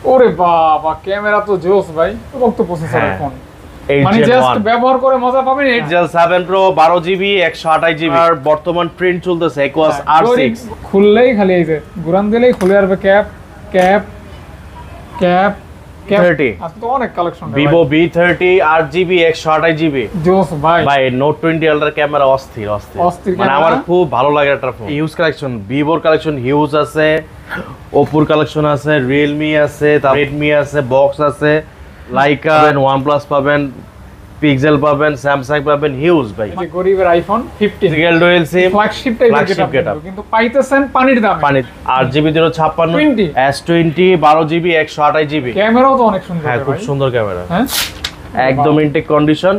ওরে বাবা, ক্যামেরা তো জোস ভাই, তো প্রসেসরের ফোন মানে জাস্ট ব্যবহার করে মজা পাবেন। Angel 7 Pro 12GB 128GB আর বর্তমান ট্রেন্ড চলতেছে Aquos R6। খুললেই খালি এই যে ঘুরান দিলেই খুলে আসবে ক্যাপ ক্যাপ ক্যাপ 30 আজকে তো অনেক collection. Vivo V30 8GB 128GB জোস ভাই। ভাই Note 20 Ultra ক্যামেরা অস্থির মানে আমার খুব ভালো লাগে এটা ফোন। হিউজ কালেকশন, Vivoর কালেকশন হিউজ আছে, Oppoর কালেকশন আছে, Realme আছে, তারপর Redmi আছে, Box আছে, Leica, OnePlus পাবেন, Pixel পাবেন, Samsung পাবেন, হিউজ ভাই। এই গরিবের iPhone 15 single dual SIM flagship টাইপের গেটআপ, কিন্তু পাইতেছেন পানির দামে। 8GB 256 S20 12GB 128GB ক্যামেরাও তো অনেক সুন্দর। হ্যাঁ খুব সুন্দর ক্যামেরা, হ্যাঁ একদম ইনটেক কন্ডিশন।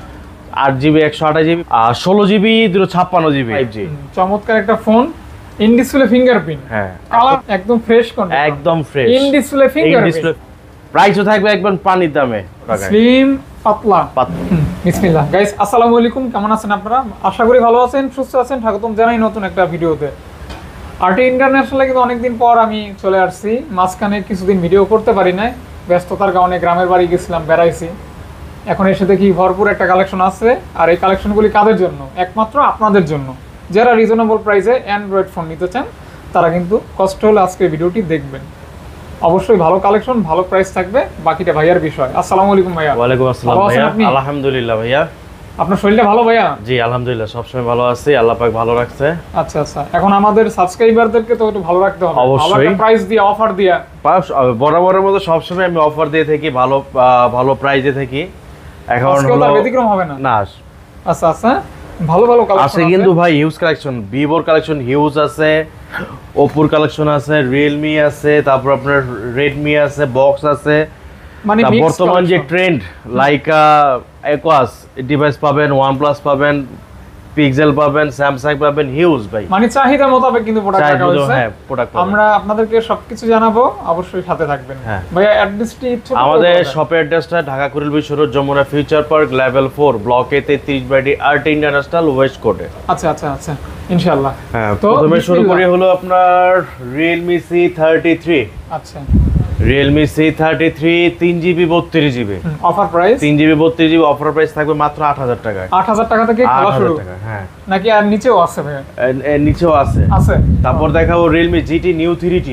8GB 128GB আর 16GB 256GB 5G। চমৎকার একটা ফোন, ইন ডিসপ্লে ফিঙ্গারপ্রিন্ট, হ্যাঁ কালার একদম ফ্রেশ কন্ডিশন, একদম ফ্রেশ, ইন ডিসপ্লে ফিঙ্গারপ্রিন্ট। প্রাইসও থাকবে একদম পানির দামে, স্লিম পাতলা। বিসমিল্লাহ গাইস, আসসালামু আলাইকুম, কেমন আছেন আপনারা? আশা করি ভালো আছেন, সুস্থ আছেন। স্বাগতম জানাই নতুন একটা ভিডিওতে। আরটি ইন্টারন্যাশনালে কিন্তু অনেকদিন পর আমি চলে আসছি। মাঝখানে কিছুদিন ভিডিও করতে পারি নাই, ব্যস্ততার কারণে গ্রামের বাড়ি গেছিলাম, বেড়াইছি। এখন এসে দেখি ভরপুর একটা কালেকশন আছে। আর এই কালেকশনগুলি কাদের জন্য? একমাত্র আপনাদের জন্য, যারা রিজনেবল প্রাইসে অ্যান্ড্রয়েড ফোন নিতে চান তারা কিন্তু কষ্ট হলে আজকে ভিডিওটি দেখবেন। অবশ্যই ভালো কালেকশন, ভালো প্রাইস থাকবে, বাকিটা ভাইয়ার বিষয়। আসসালামু আলাইকুম ভাইয়া। ওয়ালাইকুম আসসালাম ভাইয়া। আলহামদুলিল্লাহ ভাইয়া। আপনার শরীরটা ভালো ভাইয়া? জি আলহামদুলিল্লাহ, সবসময় ভালো আছি, আল্লাহ পাক ভালো রাখছে। আচ্ছা আচ্ছা, এখন আমাদের সাবস্ক্রাইবারদেরকে তো একটু ভালো রাখতে হবে, অবশ্যই প্রাইস দিয়ে, অফার দিয়ে। বরাবরের মতো সবসময় আমি অফার দিয়ে থাকি, ভালো প্রাইসে থাকি। এখন হলো ব্যতিক্রম হবে না। না আচ্ছা আচ্ছা, ভালো ভালো কালেকশন আছে কিন্তু ভাই, হিউজ কালেকশন। ভিভোর কালেকশন হিউজ আছে, ওপ্পোর কালেকশন আছে, রিয়েলমি আছে, তারপর আপনার রেডমি আছে, বক্স আছে। মানে বর্তমান যে ট্রেন্ড, লাইকা, Aquos ডিভাইস পাবেন, OnePlus পাবেন, Pixel পাবেন, Samsung পাবেন, হিউজ ভাই। মানে চাহিদা মোতাবেক কিন্তু প্রোডাক্ট রাখা হয়েছে। হ্যাঁ প্রোডাক্ট আমরা আপনাদেরকে সবকিছু জানাবো, অবশ্যই সাথে থাকবেন। ভাই অ্যাড্রেসটি ছোট। আমাদের শপের অ্যাড্রেসটা Dhaka Kuril Bishwa road, Jamuna future park, level 4, block A 33/D, RT international, west কোর্টে। আচ্ছা আচ্ছা আচ্ছা, ইনশাআল্লাহ। হ্যাঁ, প্রথমে শুরু করি হলো আপনার Realme C33। আচ্ছা, Realme C33 3GB 32GB offer price. 3GB 32GB offer price থাকবে মাত্র 8000 টাকায়। 8000 টাকা থেকে খেলা শুরু। হ্যাঁ, নাকি আর নিচেও আছে ভাই? এর নিচেও আছে। তারপর দেখাবো Realme GT New 3T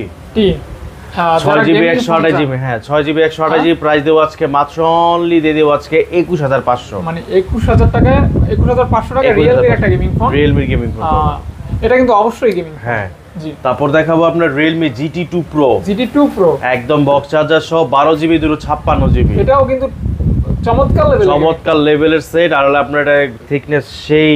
6GB 128GB। হ্যাঁ 6GB 128GB প্রাইস দেবো আজকে মাত্র অনলি দিয়ে দেবো আজকে 21500। মানে 21000 টাকায় 21500 টাকা Realme একটা gaming phone. Realme gaming phone, এটা কিন্তু অবশ্যই গেমিং। হ্যাঁ জি। তারপর দেখাবো আপনার Realme GT2 Pro। GT2 Pro একদম বক্স চার্জার সহ 12GB 256GB। এটাও কিন্তু চমৎকার লেভেলের সেট। আর আপনার এটা থিকনেস সেই।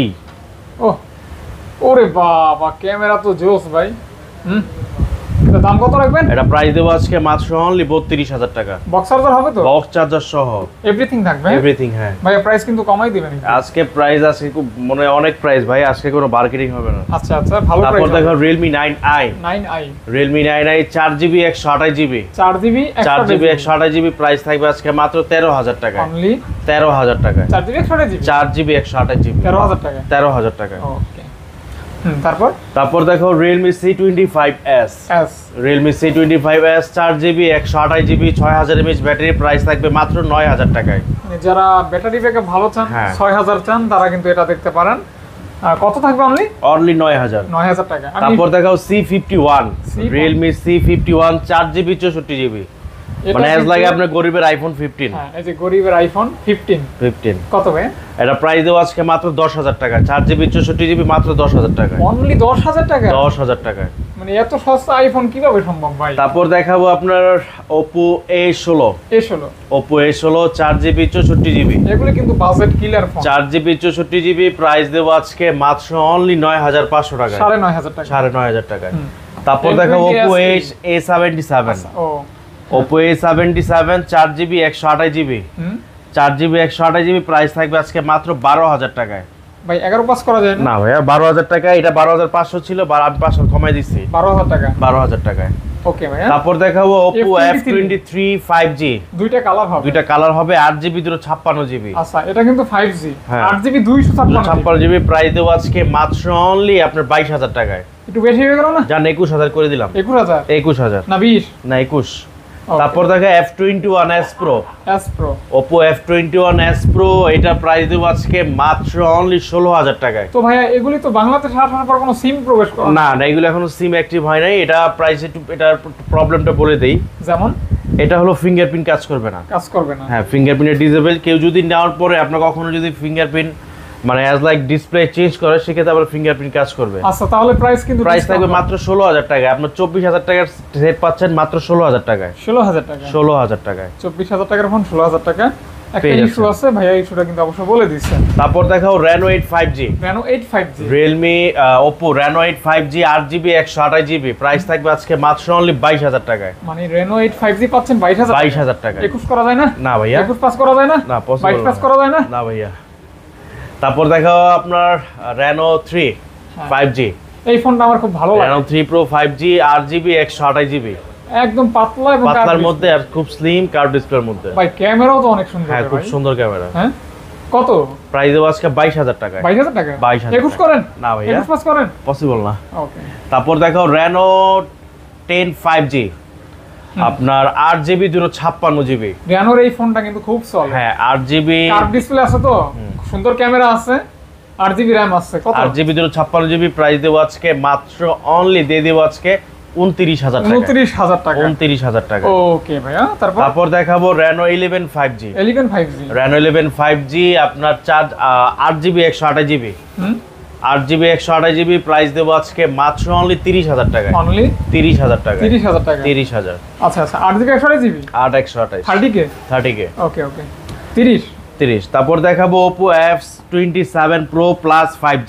ওরে বাবা, ক্যামেরা তো জোস ভাই। এটা দাম কত রাখবেন? এটা প্রাইস দেবো আজকে মাত্র অনলি 32000 টাকা। বক্স চার্জার হবে তো? বক্স চার্জার সহ এভরিথিং থাকবে। এভরিথিং, হ্যাঁ ভাই প্রাইস কিন্তু কমাই দিবেন আজকে। প্রাইস আছে খুব মনে অনেক প্রাইস ভাই, আজকে কোনো মার্কেটিং হবে না। আচ্ছা আচ্ছা, ভালো প্রাইস। তারপর দেখো Realme 9i। Realme 9i 4GB 128GB 4GB 128GB price থাকবে আজকে মাত্র 13000 টাকা। অনলি 13000 টাকা। 4GB 128GB 4GB 128GB 13000 টাকা। 13000 টাকা। ওকে। তারপর দেখো Realme C25s। Realme C25s 4GB 128GB 6000 mAh battery, price থাকবে মাত্র 9000 টাকায়। মানে যারা ব্যাটারি ব্যাকআপ ভালো চান, 6000 চান, তারা কিন্তু এটা দেখতে পারেন। কত থাকবে? অনলি 9000 টাকা। তারপর দেখো C51। Realme C51 4GB 64GB, মানে এজ লাগে আপনার গরিবের আইফোন 15। হ্যাঁ, এই যে গরিবের আইফোন 15 কত ভাই? এটা প্রাইস দেবো আজকে মাত্র 10000 টাকা। 4GB 64GB মাত্র 10000 টাকা। অনলি 10000 টাকা? 10000 টাকা। মানে এত সস্তা আইফোন কিভাবে সম্ভব ভাই? তারপর দেখাবো আপনার Oppo A16। Oppo A16 4GB 64GB। এগুলো কিন্তু বাজেট কিলার ফোন। 4GB 64GB প্রাইস দেবো আজকে মাত্র অনলি 9500 টাকা। 9500 টাকা। 9500 টাকা। তারপর দেখাবো Oppo A77। Oppo A77 4GB 128GB 4GB 128GB price থাকবে আজকে মাত্র 12000 টাকায়। ভাই 11 পাস করা যায় না? না ভাইয়া 12000 টাকা। এটা 12500 ছিল, আমি 500 কমাই দিছি। 12000 টাকা। 12000 টাকায়। ওকে ভাইয়া। তারপর দেখাবো Oppo F23 5G। দুইটা কালার হবে। 8GB 256GB। আচ্ছা, এটা কিন্তু 5G। 8GB 256GB প্রাইস দেবো আজকে মাত্র অনলি আপনার 22000 টাকায়। একটু বেশি হয়ে গেল না? জান 21000 করে দিলাম। 21000 21000 না 20 না 21। তারপর দেখো F21s Pro, S Pro, Oppo F21s Pro, এটা প্রাইস দেব আজকে মাত্র অনলি 16000 টাকায়। তো ভাইয়া এগুলি তো বাংলাদেশে আসার পর কোনো সিম প্রবেশ করে না না, এগুলো এখনো সিম অ্যাক্টিভ হয় নাই। এটা প্রাইস একটু, এটার প্রবলেমটা বলে দেই। যেমন এটা হলো ফিঙ্গারপ্রিন্ট কাজ করবে না। কাজ করবে না, হ্যাঁ, ফিঙ্গারপ্রিন্ট ডিসেবল। কেউ যদি নেওয়ার পরে আপনার কখনো যদি ফিঙ্গারপ্রিন্ট মানে অ্যাজ লাইক ডিসপ্লে চেঞ্জ করে, সেক্ষেত্রে আবার ফিঙ্গারপ্রিন্ট কাজ করবে। আচ্ছা, তাহলে প্রাইস কিন্তু প্রাইস থাকবে মাত্র 16000 টাকায়। আপনার 24000 টাকার সেট পাচ্ছেন মাত্র 16000 টাকায়। 16000 টাকা, 16000 টাকায় 24000 টাকার ফোন 16000 টাকা। একটা পেয়ে ইস্যু আছে ভাইয়া, ইস্যুটা কিন্তু অবশ্যই বলে দিচ্ছেন। তারপর দেখাও Reno 8 5G, Reno 8 5G, Realme Oppo Reno 8 5G 8GB 128GB, price থাকবে আজকে মাত্র অনলি 22000 টাকায়। মানে Reno 8 5G পাচ্ছেন 22000 22000 টাকায়। 21 করা যায় না? না ভাইয়া, 21 পাস করা যায় না? না, 22 পাস করা যায় না? না ভাইয়া। তারপর দেখাও আপনার Reno 3 5G, এই ফোনটা আমার খুব ভালো লাগে। Reno 3 Pro 5G 8GB 128GB, একদম পাতলা এবং পাতলার মধ্যে আর খুব স্লিম কার্ভ ডিসপ্লের মধ্যে। ভাই ক্যামেরাও তো অনেক সুন্দর। হ্যাঁ, খুব সুন্দর ক্যামেরা। হ্যাঁ, কত প্রাইস দেব আজকে 22000 টাকায়। 22000 টাকা? 22000 21 করেন? না ভাইয়া, 21 পাস করেন? পসিবল না। ওকে। তারপর দেখাও Reno 10 5G, আপনার 8GB 256GB। Renoর এই ফোনটা কিন্তু খুব চলে। হ্যাঁ, 8GB কার্ভ ডিসপ্লে আছে তো, সুন্দর ক্যামেরা আছে, 8GB RAM আছে। কত? 8GB 256GB, প্রাইস দেব আজকে মাত্র অনলি দিয়ে দেব আজকে 29000 টাকা। 29000 টাকা। 29000 টাকা। ওকে ভাইয়া, তারপর দেখাবো Reno 11 5G, 11 5G, Reno 11 5G আপনার 8GB 128GB, 8GB 128GB, price দেব আজকে মাত্র অনলি 30000 টাকা। অনলি 30000 টাকা। 30000 টাকা। 30000। আচ্ছা আচ্ছা, 8GB 128GB, 8128, 30K, 30K। ওকে ওকে, 30। তারপর দেখাবো Oppo F27 Pro Plus 5G,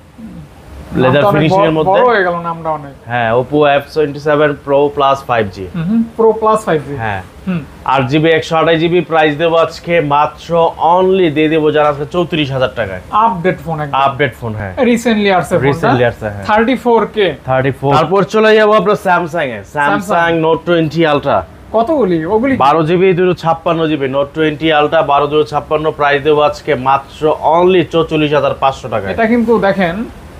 leather finishing এর মধ্যে। বড় হয়ে গেল নামটা অনেক। হ্যাঁ, Oppo F27 Pro Plus 5G, Pro Plus 5G। হ্যাঁ, 8GB 128GB, প্রাইস দেব আজকে মাত্র অনলি দিয়ে দেব যারা আজকে 34000 টাকায়। আপডেট ফোন, একদম আপডেট ফোন। হ্যাঁ, রিসেন্টলি আসছে ফোনটা। রিসেন্টলি আসছে, হ্যাঁ, 34K। 34। তারপর চলে যাব আপনার Samsung এ, Samsung Note 20 Ultra, কতগুলি ওগুলি? 12GB 256GB Note 20 Ultra 12/256, price দেব আজকে মাত্র অনলি 44500 টাকায়। এটা কিন্তু দেখেন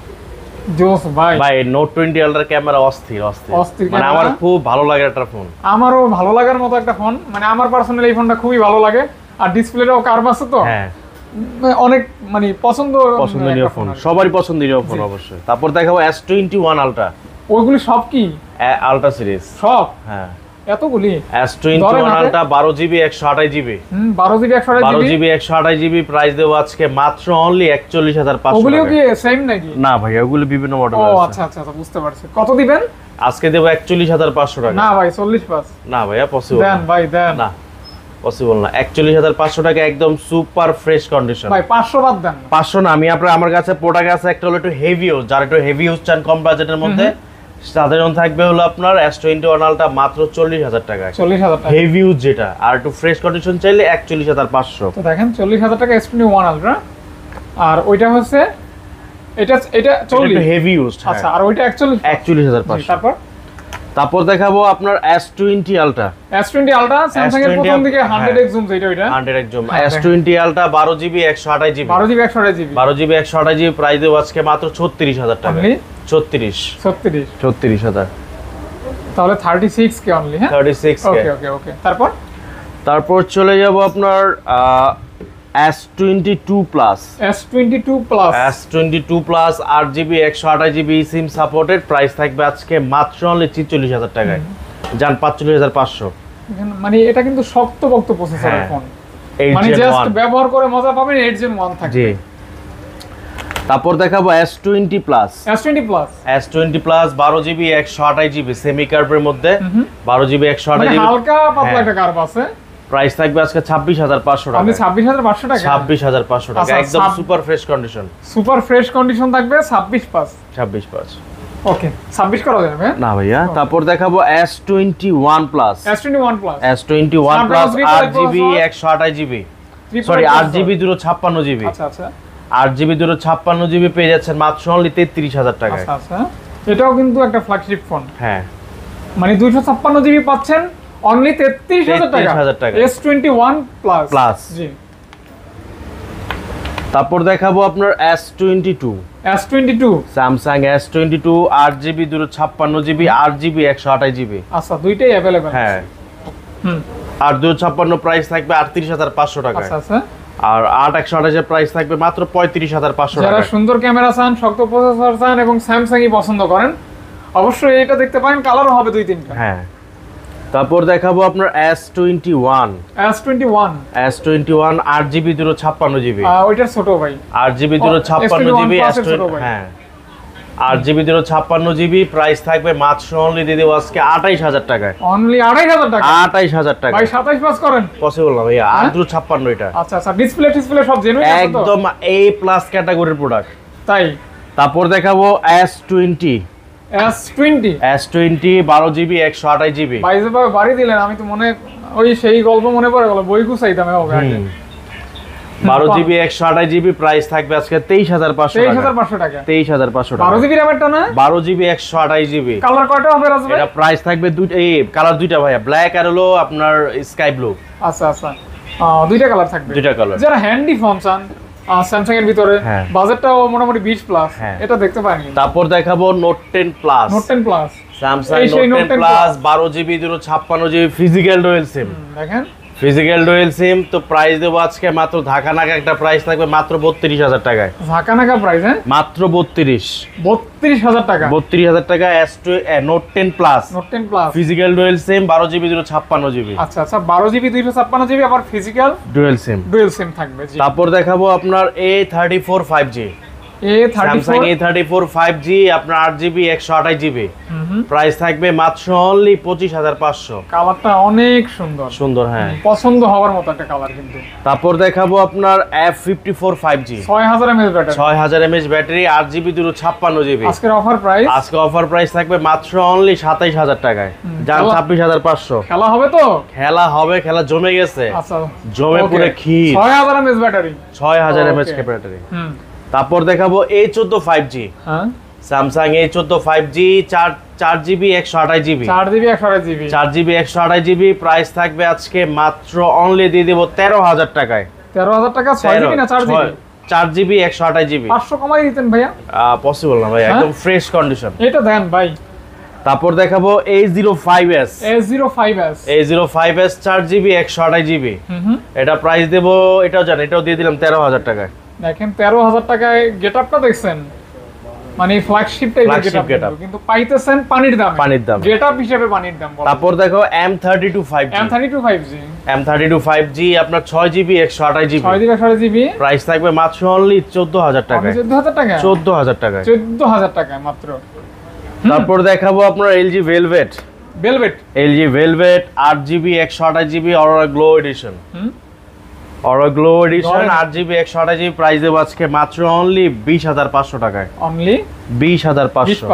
জোস ভাই। ভাই Note 20 Ultra ক্যামেরা অস্থির অস্থির, অস্থির মানে camera। আমার খুব ভালো লাগে একটা ফোন। আমারও ভালো লাগার মতো একটা ফোন, মানে আমার পার্সোনালি এই ফোনটা খুবই ভালো লাগে। আর ডিসপ্লেটাও কার্ভ আছে তো, হ্যাঁ, অনেক মানে পছন্দনীয় একটা ফোন, আর কি। সবারই পছন্দনীয় ফোন অবশ্যই। তারপর দেখাবো S21 Ultra, ওইগুলি সব কি Ultra সিরিজ, সব? হ্যাঁ, এতগুলি S21 Ultra 12GB 128GB, 12GB 128GB, 12GB 128GB, price দেব আজকে মাত্র অনলি 41500 ওগুলিও টাকা। কি সেম নাকি? না ভাই, ওগুলো বিভিন্ন মডেল ও আছে। আচ্ছা আচ্ছা আচ্ছা, বুঝতে পারছি। কত দিবেন? আজকে দেব 41500 টাকা। না ভাই, 40 পাস না ভাইয়া, পসিবল দেন ভাই, দেন না, পসিবল না। 41500 টাকা একদম সুপার ফ্রেশ কন্ডিশন। ভাই, 500 বাদ দেন। 500 না, আমি আমার কাছে প্রোডাক্ট আছে একটা হলো একটু হেভি ইউজ, যারা একটু হেভি ইউজ চান কম বাজেটের মধ্যে, সাধারণ থাকবে হলো আপনার S21 Ultra মাত্র 40000 টাকায়। 40000 টাকা হেভি ইউজ যেটা, আর একটু ফ্রেশ কন্ডিশন চাইলে 41500। তো দেখেন 40000 টাকা S21 Ultra, আর ওইটা হচ্ছে এটা 40। একটু হেভি ইউজ। আচ্ছা, আর ওইটা 41500। তারপর দেখাবো আপনার S20 Ultra, S20 Ultra Samsung এর প্রথম দিকে 100x জুম, যেটা ওইটা 100x zoom. S20 Ultra 12GB 128GB, 12GB 128GB, 12GB 128GB, price দেব আজকে মাত্র 34000 টাকা। 34000। তাহলে 36K অনলি। হ্যাঁ, 36K। ওকে ওকে ওকে। তারপর চলে যাব আপনার S22 Plus, S22 Plus, S22 Plus 8GB 128GB SIM supported, price থাকবে আজকে মাত্র অনলি 44000 টাকায়। জান 45500। মানে এটা কিন্তু শক্তপোক্ত প্রসেসরের ফোন, মানে 8 Gen জাস্ট 1। ব্যবহার করে মজা পাবেন। 8 Gen 1 থাকবে। জি। তারপর দেখাবো S20 Plus, S20 Plus, S20 Plus 12GB 128GB semi কার্ভের মধ্যে, 12GB মানে 128GB, হালকা পাতলা একটা কার্ভ আছে। প্রাইস থাকবে আজকে 26500 টাকা। আপনি 26500 টাকা? 26500 টাকা, আচ্ছা, একদম super fresh condition. Super fresh condition থাকবে 26 পাস। 26 ওকে, 26 করা যাবে না ভাইয়া। তারপর দেখাবো S21 Plus, S21 Plus, S21 Plus 8GB 128GB, sorry 8GB 256GB, আচ্ছা আচ্ছা, 8GB 256GB পেয়ে যাচ্ছেন মাত্র অনলি 33000 টাকায়। আচ্ছা আচ্ছা, এটাও কিন্তু একটা ফ্ল্যাগশিপ ফোন। হ্যাঁ, মানে 256GB পাচ্ছেন অনলি 33000 টাকা। 33000 টাকা। S21 Plus। জি। তারপর দেখাবো আপনার S22, Samsung S22 8GB 256GB 8GB 128GB। আচ্ছা, দুইটাই अवेलेबल। হ্যাঁ, হুম 8/256 প্রাইস থাকবে 38,500 টাকা। আচ্ছা আচ্ছা। আর 8/128 প্রাইস থাকবে মাত্র 35,500 টাকা। যারা সুন্দর ক্যামেরা চান, শক্ত প্রসেসর চান এবং স্যামসাংই পছন্দ করেন, অবশ্যই এটা দেখতে পারেন। কালারও হবে 2-3টা। হ্যাঁ, তারপর দেখাবো আপনার S21 S21 S21 8GB 256GB। ওইটার ছোট ভাই। 8GB 256GB হ্যাঁ 8GB 256GB প্রাইস থাকবে মাত্র অনলি দিয়ে দেবো আজকে 28,000 টাকায়। অনলি 28,000 টাকা। 28,000 টাকা ভাই 27 পাস করেন। পসিবল না ভাইয়া, 8/256 এটা। আচ্ছা আচ্ছা, ডিসপ্লে সব জেনুইন আছে তো? একদম A+ ক্যাটাগরির প্রোডাক্ট। তাই তারপর দেখাবো S20 12GB 128GB। ভাই যেভাবে বাড়ি দিলেন, আমি তো মনে ওই সেই গল্প মনে পড়ে গেল, বই গুছাইতাম হবে আগে। 12GB 128GB প্রাইস থাকবে আজকে 23,500 টাকা। 23,500 টাকা। 23,500 টাকা। 12GB র্যামেরটা না? 12GB 128GB। কালার কয়টা হবে রাজ ভাই? এটা প্রাইস থাকবে কালার দুইটা ভাইয়া, ব্ল্যাক আর হলো আপনার স্কাই ব্লু। আচ্ছা আচ্ছা, দুইটা কালার থাকবে। দুইটা কালার। যারা হ্যান্ডি ফোন চান স্যামসাং এর ভিতরে, হ্যাঁ। বাজেটটাও মোটামুটি 20 প্লাস, হ্যাঁ। এটা দেখতে পারেন। তারপর দেখাবো note 10 plus. Note 10 plus, Samsung note 10 plus 12GB 256GB physical dual SIM. দেখেন ফিজিক্যাল ডুয়াল সিম তো প্রাইস দেবো আজকে মাত্র ঢাকা নাকা একটা প্রাইস থাকবে মাত্র 32,000 টাকায়। ঢাকা নাকা প্রাইস, হ্যাঁ মাত্র 32,000 টাকা। 32,000 টাকা note 10 plus. Note 10 plus physical dual SIM 12GB 256GB। আচ্ছা আচ্ছা, 12GB 256GB আবার ফিজিক্যাল ডুয়াল সিম থাকবে। জি, তারপর দেখাবো আপনার A34 5G। Samsung A34 5G আপনার 8GB 128GB প্রাইস থাকবে মাত্র অনলি 25,500। কালারটা অনেক সুন্দর সুন্দর, হ্যাঁ পছন্দ হওয়ার মতো একটা কালার কিন্তু। তারপর দেখাবো আপনার F54 5G 6000 mAh battery, 6000 mAh battery 8GB 256GB। আজকের অফার প্রাইস, আজকে অফার প্রাইস থাকবে মাত্র অনলি 27,000 টাকায়। যান 26,500। খেলা হবে তো? খেলা হবে, খেলা জমে গেছে। আচ্ছা, জমে পুরো ক্ষীর। 6000 mAh ব্যাটারি, 6000 mAh ব্যাটারি। তারপর দেখাবো A14 5G। হ্যাঁ Samsung A14 5G 4GB 128GB। 4GB 128GB price থাকবে আজকে মাত্র অনলি দিয়ে দেব 13,000 টাকায়। 13,000 টাকা। 6GB না 4GB? 4GB 128GB। 500 কমাই দিতেন ভাইয়া। পসিবল না ভাই, একদম ফ্রেশ কন্ডিশন। এটা দেন ভাই। তারপর দেখাবো A05s। A05s 4GB 128GB। এটা প্রাইস দেব, এটাও জানেন, এটাও দিয়ে দিলাম 13,000 টাকায়। দেখেন 13,000 টাকায় গেটআপটা দেখছেন, মানে ফ্ল্যাগশিপ টাইপের গেটআপ, কিন্তু পাইতেছেন পানির দাম। গেটআপ হিসেবে পানির দাম। তারপর দেখো M32 5G আপনার 6GB 128GB। প্রাইস থাকবে মাত্র অনলি 14,000 টাকায়। 14,000 টাকা? 14,000 টাকায়। 14,000 টাকায় মাত্র। তারপর দেখাবো আপনার LG Velvet 8GB 128GB aurora glow edition. 8GB 128GB price দেবো আজকে মাত্র অনলি 20,500 টাকায়। অনলি 20,500।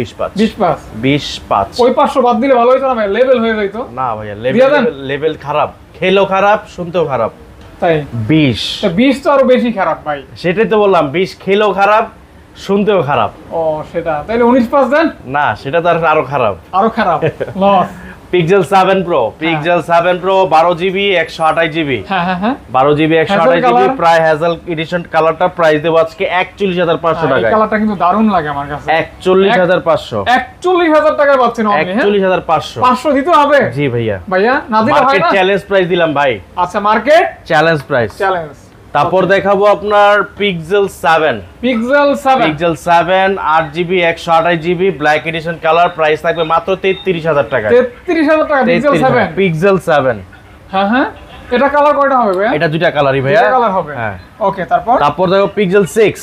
25 ওই 500 বাদ দিলে ভালো হতো না ভাই, লেভেল হয়ে যাইতো। না ভাইয়া, লেভেল খারাপ, খেলেও খারাপ, শুনতেও খারাপ। তাই 20 তো আরো বেশি খারাপ ভাই। সেটাই তো বললাম, 20 খেলেও খারাপ, শুনতেও খারাপ। ও সেটা তাইলে 19 পাস দেন। না, সেটা তো আরো খারাপ। Loss. Pixel 7 Pro 12GB 128GB। 12GB 128GB প্রায় হ্যাজেল এডিশন কালারটা প্রাইস দেব আজকে 41,500 টাকায়। এই কালারটা কিন্তু দারুণ লাগে আমার কাছে। 41,500। 41,000 টাকায় পাচ্ছেন অনলি। 41,500। 500 দিতে হবে? জি ভাইয়া না দিলে হয় না। মার্কেট চ্যালেঞ্জ প্রাইস দিলাম ভাই। আচ্ছা, মার্কেট চ্যালেঞ্জ প্রাইস। তারপর দেখাবো আপনার Pixel 7 8GB 128GB black edition colour price থাকবে মাত্র 33,000 টাকা। 33,000 টাকা Pixel 7। হ্যাঁ, এটা কালার কয়টা হবে ভাই? এটা দুইটা কালারই ভাইয়া। দুইটা কালার হবে। হ্যাঁ, ওকে। তারপর দেখো Pixel 6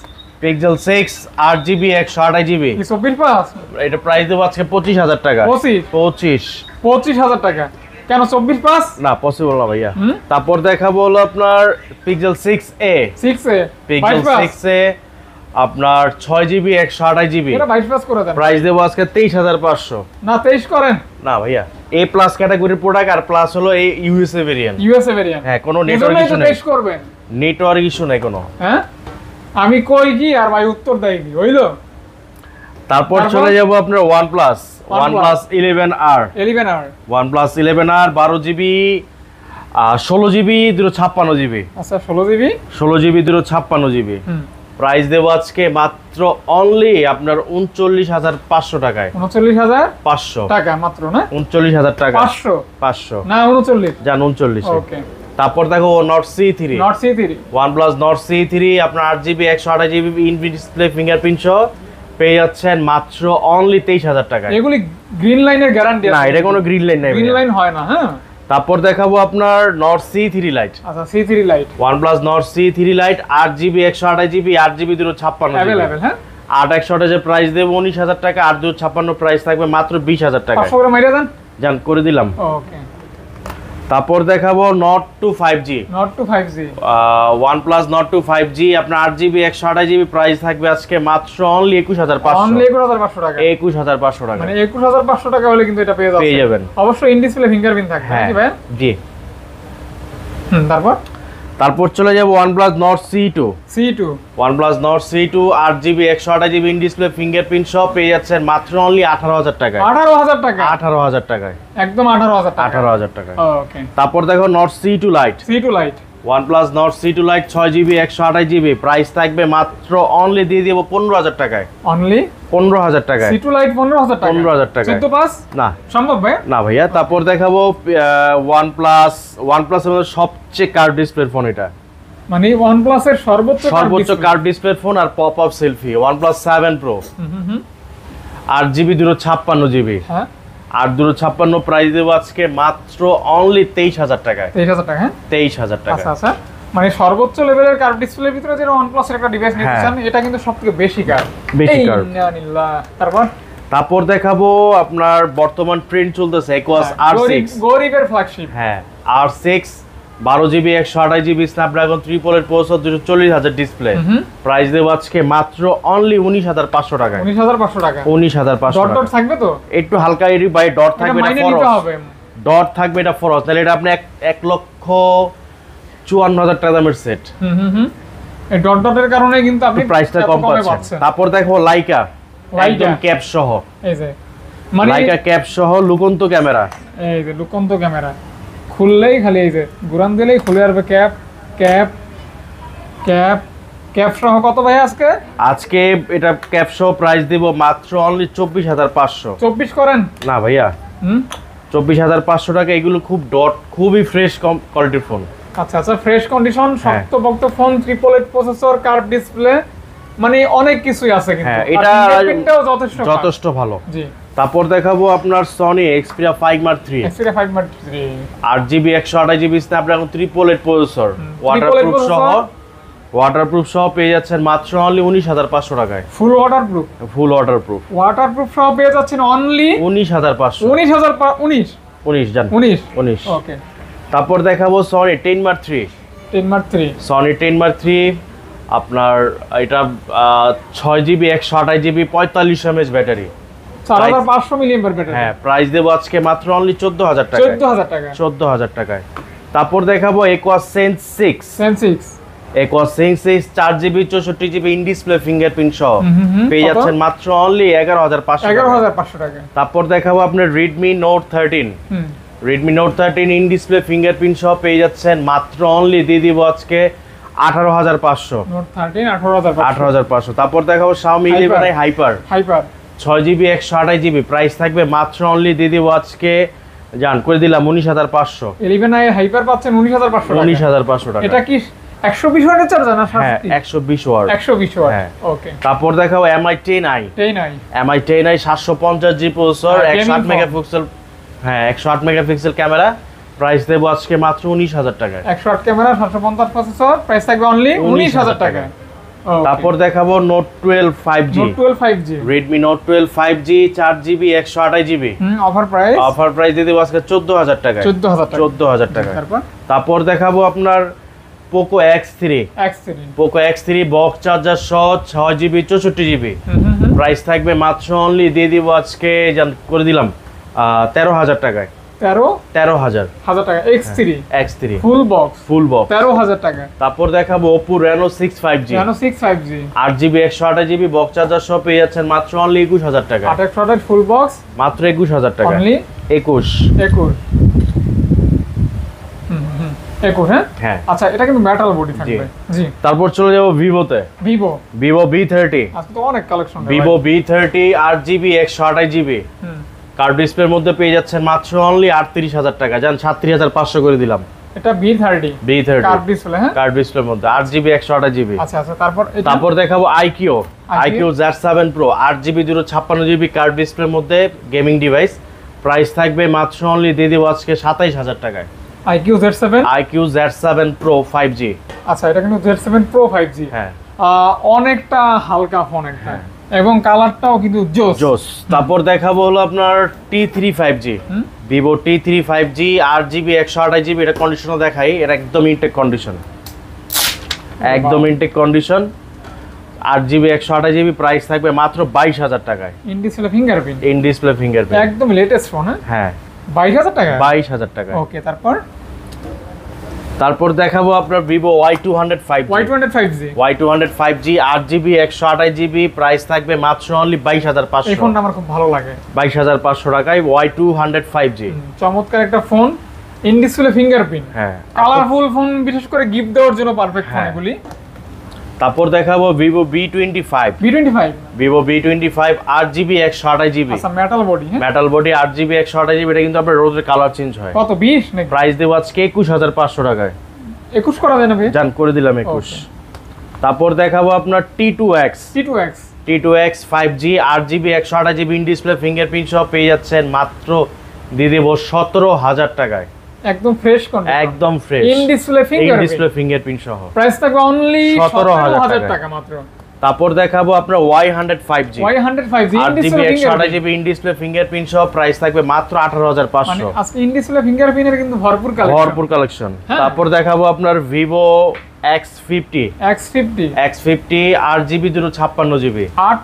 8GB 128GB। 24 পাস। এটা প্রাইস দেব আজকে 25,000 টাকা। 25,000 টাকা কেন? 24 পাস না, পসিবল না ভাইয়া। তারপর দেখাবো হলো আপনার Pixel 6a Pixel 6a আপনার 6GB 128GB। এটা 22 পাস করে দেন। প্রাইস দেব আজকে 23,500। না, 23 করেন না ভাইয়া, A+ ক্যাটাগরির প্রোডাক্ট আর প্লাস হলো এই USA ভেরিয়েন্ট। হ্যাঁ, কোনো নেটওয়ার্ক ইস্যু নেই। 23 করবেন। নেটওয়ার্ক ইস্যু নাই কোনো। হ্যাঁ, আমি কই কি আর ভাই উত্তর দেই কি হইলো। তারপর চলে যাব আপনার OnePlus 11R OnePlus 11R 12GB 16GB 256GB। আচ্ছা, 16GB 256GB প্রাইস দেবো আজকে মাত্র অনলি আপনার 39,500 টাকায়। 39,500 টাকা মাত্র না? 39,000 টাকা। 500 না 39 জান 39। ওকে। তারপর দেখো not C3 OnePlus Nord C3 আপনার 8GB 128GB in display fingerprint সহ পেয়ে যাচ্ছেন মাত্র অনলি 23,000 টাকায়। এগুলি গ্রিন লাইনের গ্যারান্টি আছে? না, এটা কোনো গ্রিন লাইন নাই, গ্রিন লাইন হয় না। হ্যাঁ, তারপর দেখাবো আপনার Nord C3 Lite। আচ্ছা, C3 Lite, OnePlus Nord C3 Lite 8GB 128GB 8GB 256 available. হ্যাঁ, 8/128 প্রাইস দেব 19,000 টাকা, 8/256 প্রাইস থাকবে মাত্র 20,000 টাকা। 500 করে মাইরা দেন, জান করে দিলাম। ওকে। তারপর দেখাবো Nord 2 5G। OnePlus Nord 2 5G আপনার 8GB 128GB প্রাইস থাকবে আজকে মাত্র অনলি 21,500। অনলি 21,500 টাকা। 21,500 টাকা। মানে 21,500 টাকা হলে কিন্তু এটা পেয়ে যাবেন। অবশ্যই ইন ডিসপ্লে ফিঙ্গারপ্রিন্ট থাকবে, নাকি ভাই? জি। তারপর চলে যাব OnePlus Nord C2। OnePlus Nord C2 8GB 128GB in display fingerprint সহ পেয়ে যাচ্ছেন মাত্র অনলি 18,000 টাকায়। 18,000 টাকা? 18,000 টাকায়, একদম 18,000 টাকা। 18,000 টাকায়। ওকে। তারপর দেখো Nord C2 Lite। OnePlus Nord C2 Lite 6GB 128GB price থাকবে মাত্র অনলি দিয়ে দেব 15,000 টাকায়। অনলি 15,000 টাকায়। C2 Lite 15,000 টাকা? 15,000 টাকায়। 14 না সম্ভব ভাই? না ভাইয়া। তারপর দেখাবো OnePlus এর মধ্যে সবচেয়ে কার্ভ ডিসপ্লে ফোন এটা, মানে OnePlus এর সর্বোচ্চ কার্ভ ডিসপ্লে ফোন আর pop up selfie OnePlus 7 Pro 8GB 256GB। হ্যাঁ, 8/256 প্রাইস দেব আজকে মাত্র অনলি 23,000 টাকায়। 23,000 টাকা? হ্যাঁ, 23,000 টাকা। আচ্ছা, মানে সর্বোচ্চ লেভেলের কার্ভ ডিসপ্লের ভিতরে যেটা OnePlus এর একটা ডিভাইস নিতে চান, এটা কিন্তু সবথেকে বেশি কার্ভ। তারপর দেখাবো আপনার বর্তমান ট্রেন্ড চলতেছে Aquos R6, গরিবের ফ্ল্যাগশিপ। হ্যাঁ, R6 12GB 128GB Snapdragon triple এর প্রসেসর 240,000 ডিসপ্লে প্রাইস দেব আজকে মাত্র অনলি 19,500 টাকায়। 19,500 টাকা? 19,500 টাকা। ডট থাকবে তো? একটু হালকা এরি বাই ডট থাকবে, এটা ফরজ ডট থাকবে, এটা ফরজ। তাহলে এটা আপনি 1,54,000 টাকা দামের সেট। এই ডটের কারণে কিন্তু আপনি প্রাইসটা কম পাচ্ছেন। তারপর দেখো লাইকা একদম ক্যাপ সহ, এই যে মানে লাইকা ক্যাপ সহ লুকন্ত ক্যামেরা, এই যে লুকন্ত ক্যামেরা খুললেই খালি এই যে ঘুরান দিলেই খুলে আসবে ক্যাপ ক্যাপ ক্যাপ ক্যাপ সহ। কত ভাই আজকে এটা ক্যাপ সহ প্রাইস দেব মাত্র অনলি 24,500। 24 করেন না ভাইয়া, 24,500 টাকা। এগুলো খুব খুবই ফ্রেশ কোয়ালিটির ফোন। আচ্ছা, ফ্রেশ কন্ডিশন, শক্তপোক্ত phone, triple eight processor, curve display, মানে অনেক কিছুই আছে কিন্তু। এটা ফিঙ্গারপ্রিন্টটাও যথেষ্ট ভালো। জি। তারপর দেখাবো আপনার Sony Xperia 5 Mark 3 8GB 128GB Snapdragon triple eight processor waterproof সহ পেয়ে যাচ্ছেন মাত্র অনলি 19,500 টাকায়। ফুল ওয়াটারপ্রুফ সহ পেয়ে যাচ্ছেন অনলি 19,500। 19 জান 19। ওকে। তারপর দেখাবো Sony 10 Mark 3 Sony 10 Mark 3 আপনার এটা 6GB 128GB 45 mAh battery, 4500 milliampere battery. হ্যাঁ, প্রাইস দেব আজকে মাত্র অনলি 14,000 টাকা। 14,000 টাকায়। তারপর দেখাবো Aquos Sense 6 4GB 64GB in display fingerprint সহ পেয়ে যাচ্ছেন মাত্র অনলি 11,500 টাকা। তারপর দেখাবো আপনার Redmi Note 13 in display fingerprint সহ পেয়ে যাচ্ছেন মাত্র অনলি দিয়ে দিব আজকে 18,500। Note 13 18,500। তারপর দেখাবো Xiaomi 11i Hyper 6GB 128GB price থাকবে মাত্র অনলি দিয়ে দিব আজকে জান করে দিলাম 19,500। 11i Hyper পাচ্ছেন 19,500 টাকা। এটা কি 120 ওয়াটের চার্জার না? হ্যাঁ, 120 ওয়াট। ওকে। তারপর দেখাবো Mi 10i 750G processor, 108 megapixel, হ্যাঁ 108 মেগাপিক্সেল ক্যামেরা, প্রাইস দেব আজকে মাত্র 19,000 টাকায়। 108 ক্যামেরা, 750 প্রসেসর, প্রাইস থাকবে অনলি 19,000 টাকা। তারপর দেখাবো Note 12 5G Redmi Note 12 5G 4GB 128GB offer price দিয়ে দেব আজকে 14,000 টাকায়। 14,000 টাকা। তারপর দেখাবো আপনার Poco X3 বক্স চার্জার সহ 6GB 64GB প্রাইস থাকবে মাত্র অনলি দিয়ে দিব আজকে করে দিলাম 13,000 টাকায়। 13,000 টাকা। X3 ফুল বক্স 13,000 টাকা। তারপর দেখাবো Oppo Reno 6 5G 8GB 128GB box charger সহ পেয়ে যাচ্ছেন মাত্র অনলি 21,000 টাকা। 28 ফুল বক্স মাত্র 21,000 টাকা। অনলি 21। 21 হ্যাঁ হ্যাঁ আচ্ছা এটা কিন্তু মেটাল বডি থাকবে জি তারপর চলে যাব ভিভোতে ভিভো V30 আজকে তো অনেক collection Vivo V30 8GB 128GB curve ডিসপ্লের মধ্যে পেয়ে যাচ্ছেন মাত্র অনলি 38000 টাকা জান 73500 করে দিলাম এটা V30 কার্ভ ডিসপ্লে হ্যাঁ কার্ভ ডিসপ্লের মধ্যে 8GB 128GB আচ্ছা আচ্ছা তারপর দেখাবো IQ Z7 Pro 8GB 256GB curve ডিসপ্লের মধ্যে গেমিং ডিভাইস প্রাইস থাকবে মাত্র অনলি দিয়ে দেব আজকে 27000 টাকায় IQ Z7 Pro 5G আচ্ছা এটা কিন্তু Z7 Pro 5G হ্যাঁ অনেকটা হালকা ফোন একটা এবং কালারটাও কিন্তু জোস তারপর দেখাবো হলো আপনার T3 5G Vivo T3 5G 8GB 128GB এটা কন্ডিশনও দেখাই এটা একদম intact condition 8GB 128GB price থাকবে মাত্র 22000 টাকায় ইন ডিসপ্লে ফিঙ্গারপ্রিন্ট একদম লেটেস্ট ফোন হ্যাঁ 22000 টাকা 22000 টাকা ওকে তারপর দেখাবো আপনার Vivo Y205G 8GB 128GB price থাকবে মাত্র অনলি 22500 এই ফোনটা আমার খুব ভালো লাগে 22500 টাকায় Y205G চমৎকার একটা ফোন ইন ডিসপ্লে ফিঙ্গারপ্রিন্ট হ্যাঁ কালারফুল ফোন বিশেষ করে গিফট দেওয়ার জন্য পারফেক্ট ফোন এগুলি তারপর দেখাবো Vivo V25 8GB 128GB আচ্ছা মেটাল বডি 8GB 128GB এটা কিন্তু আপনার রোজের কালার চেঞ্জ হয় কত 20 নাকি প্রাইস দেব আজকে 21500 টাকায় 21 করা যায় না ভাই জান করে দিলাম 21 তারপর দেখাবো আপনার T2X 5G 8GB 128GB in display fingerprint সহ পেয়ে যাচ্ছেন মাত্র দিয়ে দেব 17000 টাকায় একদম ফ্রেশ কন্ডিশন একদম ফ্রেশ ইন ডিসপ্লে ফিঙ্গারপ্রিন্ট সহ প্রাইস থাকবে অনলি 17000 টাকা মাত্র তারপর দেখাবো আপনার Y105G in display 8GB in display fingerprint সহ প্রাইস থাকবে মাত্র 18500 মানে আজকে ইন ডিসপ্লে ফিঙ্গারপ্রিন্টের কিন্তু ভরপুর কালেকশন তারপর দেখাবো আপনার Vivo X50 8GB 256GB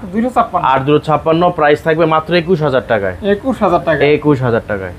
256 price থাকবে মাত্র 21000 টাকায় 21000 টাকায়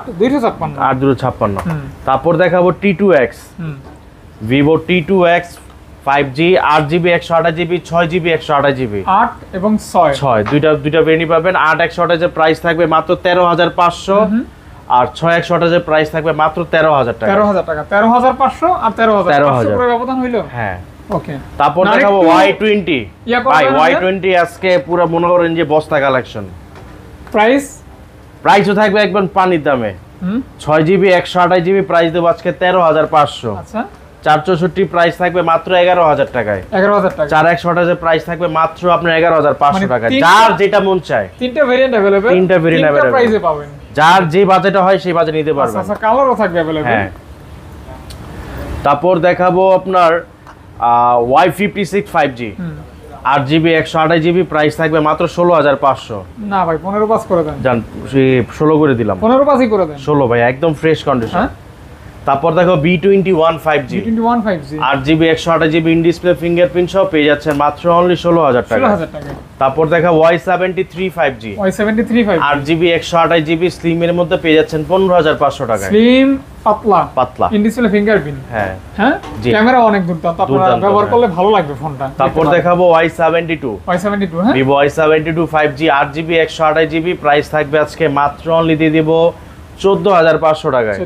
256 তারপর দেখাবো T2X Vivo T2X 5G 8GB 128GB 6GB 128GB 8 এবং 6 দুইটা ভেরিয়েন্ট পাবেন 8 128 এর প্রাইস থাকবে মাত্র 13500 আর 6 128 এর প্রাইস থাকবে মাত্র 13000 টাকা 13500 আর 13000 পুরো ব্যবধান হইলো হ্যাঁ ওকে তারপর দেখাবো Y20 ভাই Y20 আজকে পুরো মনে করেন যে বস্তা কালেকশন প্রাইসও থাকবে একদম পানির দামে 6GB 128GB প্রাইস দেব আজকে 13500 আচ্ছা 464 প্রাইস থাকবে মাত্র 11000 টাকায় 4 128 প্রাইস থাকবে মাত্র আপনার 11500 টাকা যার যেটা মন চায় তিনটা ভেরিয়েন্ট अवेलेबल প্রাইসে পাবেন যার যে বাজেট হয় সেই বাজেট নিতে পারবেন আচ্ছা কালারও থাকবে अवेलेबल হ্যাঁ তারপর দেখাবো আপনার Y56 5G 8GB 128GB price থাকবে মাত্র 16500 না ভাই 15 পাস করে দেন জান 16 করে দিলাম 15 পাসই করে দেন 16 ভাই একদম ফ্রেশ কন্ডিশন তারপর দেখো B21 5G 8GB 128GB in display fingerprint সহ পেয়ে যাচ্ছেন মাত্র অনলি 16000 টাকা তারপর দেখো Y73 5G 8GB 128GB slim এর মধ্যে পেয়ে যাচ্ছেন 15500 টাকা স্লিম পাতলা ইন ডিসপ্লে ফিঙ্গারপ্রিন্ট হ্যাঁ ক্যামেরা অনেক দুর্দান্ত আপনারা ব্যবহার করলে ভালো লাগবে ফোনটা তারপর দেখাবো Y72 হ্যাঁ Vivo Y72 5G 8GB 128GB price থাকবে আজকে মাত্র অনলি দিয়ে দেব 14500 টাকায়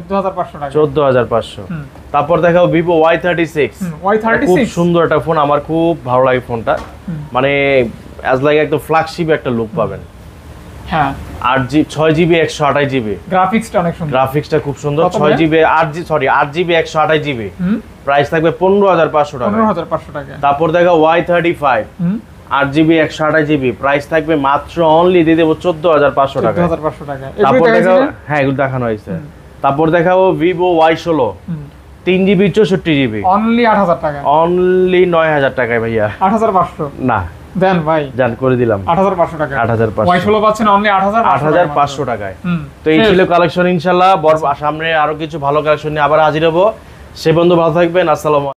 14500 তারপর দেখাও Vivo Y36 খুব সুন্দর একটা ফোন আমার খুব ভালো লাগে ফোনটা মানে অ্যাজ লাইক একদম ফ্ল্যাগশিপ একটা লুক পাবেন হ্যাঁ 6GB 128GB গ্রাফিক্সটা খুব সুন্দর 8GB 128GB প্রাইস থাকবে 15500 টাকা তারপর দেখাও Y35 8GB 128GB প্রাইস থাকবে মাত্র অনলি দিয়ে দেব 14500 টাকা তারপর দেখাও হ্যাঁ এগুলো দেখানো হয়েছে তারপর দেখাবো Vivo Y16 3GB 64GB only 8000 টাকা অনলি 9000 টাকায় ভাইয়া 8500 না দেন ভাই জান করে দিলাম 8500 টাকা 8500 Y16 পাচ্ছেন অনলি 8500 টাকায় তো এই ছিল কালেকশন ইনশাআল্লাহ সামনে আরো কিছু ভালো কালেকশন নিয়ে আবার হাজির হব সে বন্ধু ভালো থাকবেন আসসালামু